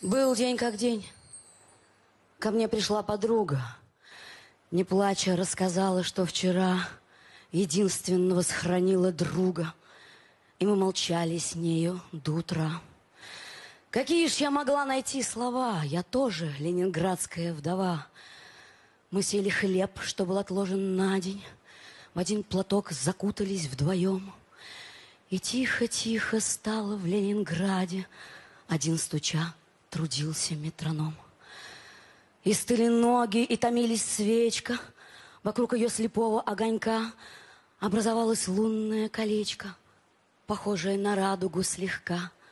Был день как день. Ко мне пришла подруга. Не плача, рассказала, что вчера единственного сохранила друга. И мы молчали с нею до утра. Какие ж я могла найти слова? Я тоже ленинградская вдова. Мы съели хлеб, что был отложен на день. В один платок закутались вдвоем. И тихо-тихо стало в Ленинграде. Один стуча трудился метроном. И стыли ноги, и томились свечка. Вокруг ее слепого огонька образовалось лунное колечко, похожее на радугу слегка.